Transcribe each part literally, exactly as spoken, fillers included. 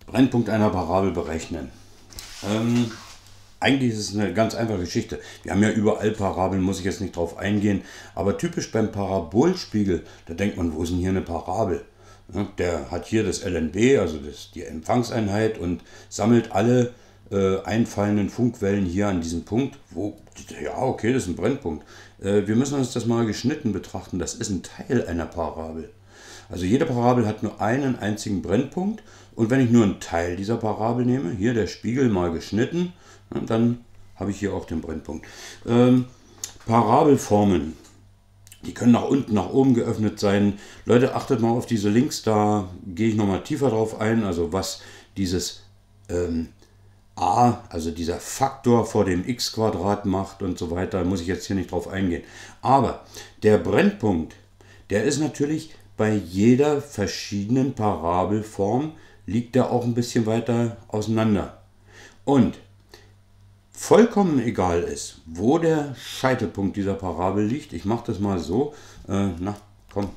Brennpunkt einer Parabel berechnen. Ähm, eigentlich ist es eine ganz einfache Geschichte. Wir haben ja überall Parabeln, muss ich jetzt nicht drauf eingehen. Aber typisch beim Parabolspiegel, da denkt man, wo ist denn hier eine Parabel? Ja, der hat hier das L N B, also das, die Empfangseinheit, und sammelt alle äh, einfallenden Funkwellen hier an diesem Punkt. Wo, ja, okay, das ist ein Brennpunkt. Äh, wir müssen uns das mal geschnitten betrachten. Das ist ein Teil einer Parabel. Also jede Parabel hat nur einen einzigen Brennpunkt, und wenn ich nur einen Teil dieser Parabel nehme, hier der Spiegel mal geschnitten, dann habe ich hier auch den Brennpunkt. Ähm, Parabelformen, die können nach unten, nach oben geöffnet sein. Leute, achtet mal auf diese Links, da gehe ich nochmal tiefer drauf ein, also was dieses ähm, a, also dieser Faktor vor dem x-Quadrat macht und so weiter, muss ich jetzt hier nicht drauf eingehen. Aber der Brennpunkt, der ist natürlich bei jeder verschiedenen Parabelform, liegt er auch ein bisschen weiter auseinander. Und vollkommen egal ist, wo der Scheitelpunkt dieser Parabel liegt. Ich mache das mal so. Äh, na, komm.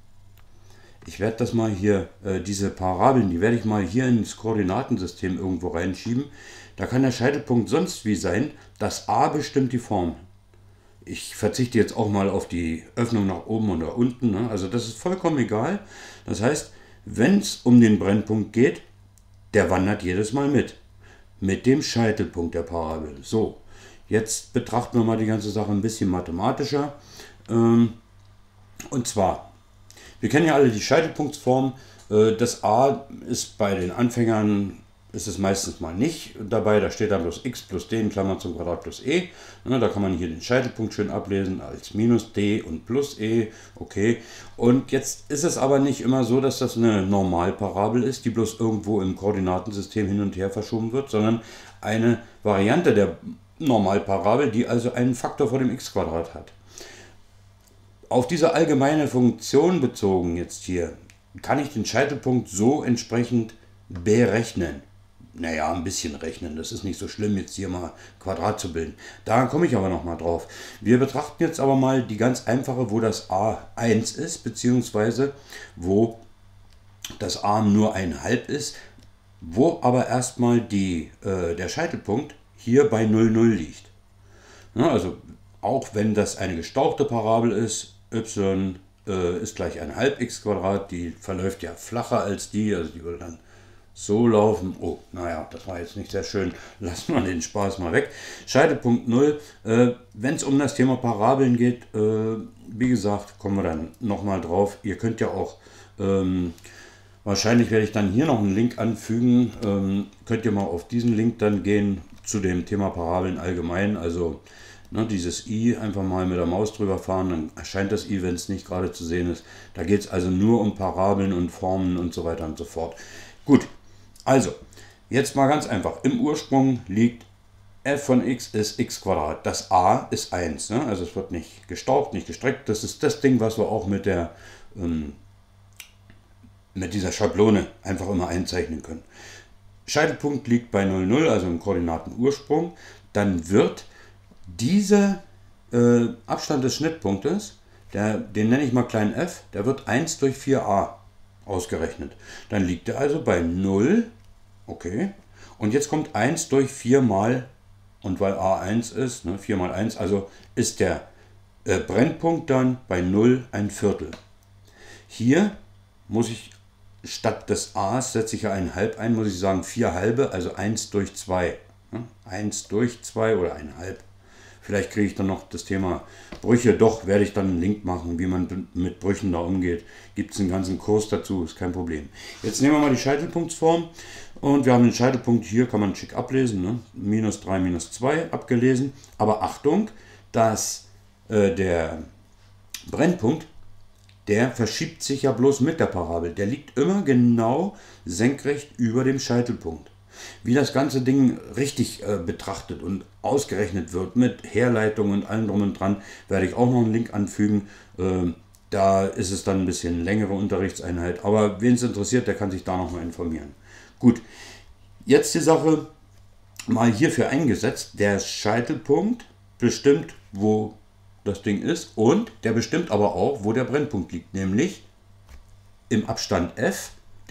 Ich werde das mal hier, äh, diese Parabeln, die werde ich mal hier ins Koordinatensystem irgendwo reinschieben. Da kann der Scheitelpunkt sonst wie sein. Das a bestimmt die Form. Ich verzichte jetzt auch mal auf die Öffnung nach oben und nach unten. Ne? Also das ist vollkommen egal. Das heißt, wenn es um den Brennpunkt geht, der wandert jedes Mal mit. Mit dem Scheitelpunkt der Parabel. So, jetzt betrachten wir mal die ganze Sache ein bisschen mathematischer. Und zwar, wir kennen ja alle die Scheitelpunktsform. Das a ist bei den Anfängern, ist es meistens mal nicht dabei. Da steht dann bloß x plus d in Klammern zum Quadrat plus e. Da kann man hier den Scheitelpunkt schön ablesen als minus d und plus e. Okay. Und jetzt ist es aber nicht immer so, dass das eine Normalparabel ist, die bloß irgendwo im Koordinatensystem hin und her verschoben wird, sondern eine Variante der Normalparabel, die also einen Faktor vor dem x-Quadrat hat. Auf diese allgemeine Funktion bezogen jetzt hier, kann ich den Scheitelpunkt so entsprechend berechnen. Naja, ein bisschen rechnen, das ist nicht so schlimm, jetzt hier mal Quadrat zu bilden. Da komme ich aber nochmal drauf. Wir betrachten jetzt aber mal die ganz einfache, wo das a eins ist, beziehungsweise wo das a nur ein halb ist, wo aber erstmal die, äh, der Scheitelpunkt hier bei null Komma null liegt. Ja, also auch wenn das eine gestauchte Parabel ist, y äh, ist gleich ein halb x Quadrat, die verläuft ja flacher als die, also die würde dann so laufen. Oh, naja, das war jetzt nicht sehr schön. Lassen wir den Spaß mal weg. Scheitelpunkt null. Äh, wenn es um das Thema Parabeln geht, äh, wie gesagt, kommen wir dann nochmal drauf. Ihr könnt ja auch, ähm, wahrscheinlich werde ich dann hier noch einen Link anfügen. Ähm, könnt ihr mal auf diesen Link dann gehen zu dem Thema Parabeln allgemein. Also ne, dieses i einfach mal mit der Maus drüber fahren, dann erscheint das i, wenn es nicht gerade zu sehen ist. Da geht es also nur um Parabeln und Formen und so weiter und so fort. Gut. Also, jetzt mal ganz einfach. Im Ursprung liegt f von x ist x Quadrat. Das a ist eins. Ne? Also es wird nicht gestaucht, nicht gestreckt. Das ist das Ding, was wir auch mit, der, ähm, mit dieser Schablone einfach immer einzeichnen können. Scheitelpunkt liegt bei null Komma null, also im Koordinatenursprung. Dann wird dieser äh, Abstand des Schnittpunktes, der, den nenne ich mal klein f, der wird eins durch vier a ausgerechnet. Dann liegt er also bei null. Okay. Und jetzt kommt eins durch vier mal, und weil a eins ist, ne, vier mal eins, also ist der äh, Brennpunkt dann bei null ein Viertel. Hier muss ich, statt des a's setze ich ja ein halb ein, muss ich sagen vier halbe, also eins durch zwei. Ne? eins durch zwei oder ein halb. Vielleicht kriege ich dann noch das Thema Brüche. Doch, werde ich dann einen Link machen, wie man mit Brüchen da umgeht. Gibt es einen ganzen Kurs dazu, ist kein Problem. Jetzt nehmen wir mal die Scheitelpunktsform. Und wir haben den Scheitelpunkt hier, kann man schick ablesen. Ne? minus drei, minus zwei abgelesen. Aber Achtung, dass äh, der Brennpunkt, der verschiebt sich ja bloß mit der Parabel. Der liegt immer genau senkrecht über dem Scheitelpunkt. Wie das ganze Ding richtig äh, betrachtet und ausgerechnet wird mit Herleitung und allem drum und dran, werde ich auch noch einen Link anfügen. Äh, da ist es dann ein bisschen längere Unterrichtseinheit. Aber wen es interessiert, der kann sich da noch mal informieren. Gut, jetzt die Sache mal hierfür eingesetzt. Der Scheitelpunkt bestimmt, wo das Ding ist, und der bestimmt aber auch, wo der Brennpunkt liegt. Nämlich im Abstand f.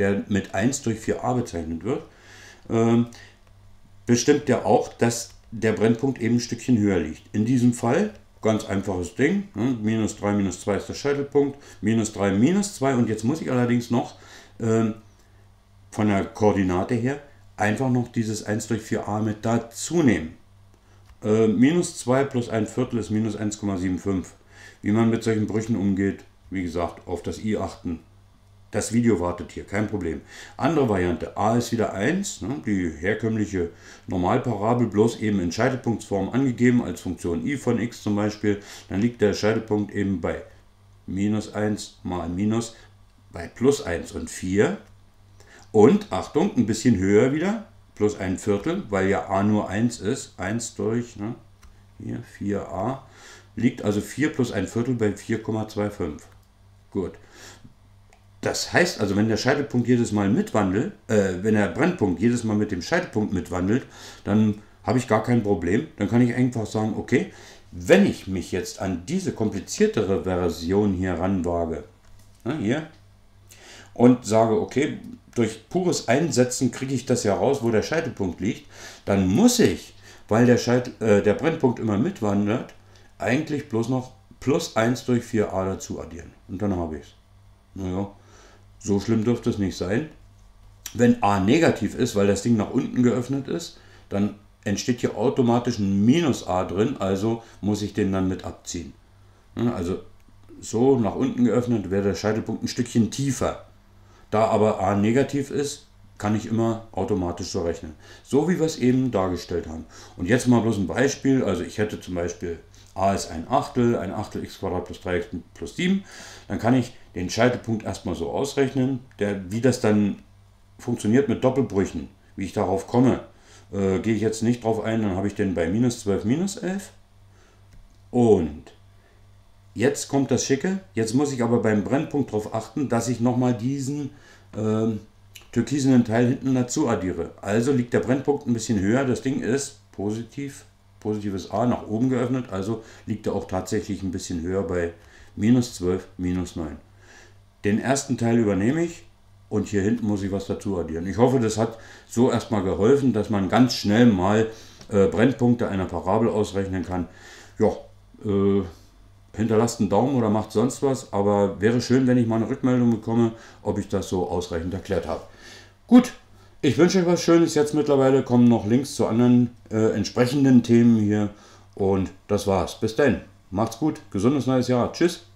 der mit eins durch vier a bezeichnet wird, ähm, bestimmt der auch, dass der Brennpunkt eben ein Stückchen höher liegt. In diesem Fall, ganz einfaches Ding, ne? minus drei, minus zwei ist der Scheitelpunkt, minus drei, minus zwei, und jetzt muss ich allerdings noch ähm, von der Koordinate her einfach noch dieses eins durch vier a mit dazu nehmen. Äh, minus zwei plus ein Viertel ist minus eins Komma fünfundsiebzig. Wie man mit solchen Brüchen umgeht, wie gesagt, auf das i achten. Das Video wartet hier, kein Problem. Andere Variante, a ist wieder eins, ne, die herkömmliche Normalparabel, bloß eben in Scheitelpunktsform angegeben, als Funktion i von x zum Beispiel. Dann liegt der Scheitelpunkt eben bei minus eins mal minus bei plus eins und vier. Und, Achtung, ein bisschen höher wieder, plus ein Viertel, weil ja a nur eins ist, eins durch, ne, hier vier a, liegt also vier plus ein Viertel bei vier Komma fünfundzwanzig. Gut. Das heißt also, wenn der Scheitelpunkt jedes Mal mitwandelt, äh, wenn der Brennpunkt jedes Mal mit dem Scheitelpunkt mitwandelt, dann habe ich gar kein Problem. Dann kann ich einfach sagen, okay, wenn ich mich jetzt an diese kompliziertere Version hier ranwage, ne, hier, und sage, okay, durch pures Einsetzen kriege ich das ja raus, wo der Scheitelpunkt liegt, dann muss ich, weil der, Scheitel, äh, der Brennpunkt immer mitwandert, eigentlich bloß noch plus eins durch vier a dazu addieren. Und dann habe ich es. Naja. So schlimm dürfte es nicht sein. Wenn a negativ ist, weil das Ding nach unten geöffnet ist, dann entsteht hier automatisch ein Minus a drin, also muss ich den dann mit abziehen. Also so nach unten geöffnet wäre der Scheitelpunkt ein Stückchen tiefer. Da aber a negativ ist, kann ich immer automatisch so rechnen. So wie wir es eben dargestellt haben. Und jetzt mal bloß ein Beispiel. Also ich hätte zum Beispiel a ist ein Achtel, ein Achtel x Quadrat plus drei x plus sieben. Dann kann ich den Scheitelpunkt erstmal so ausrechnen. Der, wie das dann funktioniert mit Doppelbrüchen, wie ich darauf komme, äh, gehe ich jetzt nicht drauf ein. Dann habe ich den bei minus zwölf, minus elf. Und jetzt kommt das Schicke. Jetzt muss ich aber beim Brennpunkt darauf achten, dass ich nochmal diesen äh, türkisenen Teil hinten dazu addiere. Also liegt der Brennpunkt ein bisschen höher. Das Ding ist positiv. Positives a nach oben geöffnet, also liegt er auch tatsächlich ein bisschen höher bei minus zwölf, minus neun. Den ersten Teil übernehme ich und hier hinten muss ich was dazu addieren. Ich hoffe, das hat so erstmal geholfen, dass man ganz schnell mal äh, Brennpunkte einer Parabel ausrechnen kann. Ja, äh, hinterlasst einen Daumen oder macht sonst was, aber wäre schön, wenn ich mal eine Rückmeldung bekomme, ob ich das so ausreichend erklärt habe. Gut. Ich wünsche euch was Schönes. Jetzt mittlerweile kommen noch Links zu anderen äh, entsprechenden Themen hier. Und das war's. Bis dann. Macht's gut. Gesundes neues Jahr. Tschüss.